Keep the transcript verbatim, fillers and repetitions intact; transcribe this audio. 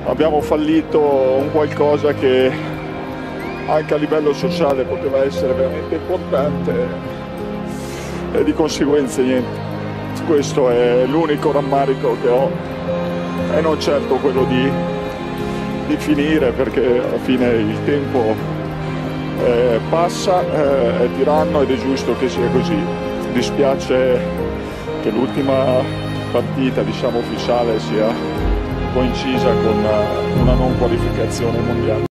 abbiamo fallito un qualcosa che anche a livello sociale poteva essere veramente importante e di conseguenza niente. Questo è l'unico rammarico che ho e non certo quello di, di finire, perché alla fine il tempo eh, passa, eh, è tiranno ed è giusto che sia così. Dispiace che l'ultima partita, diciamo, ufficiale sia coincisa con una non qualificazione mondiale.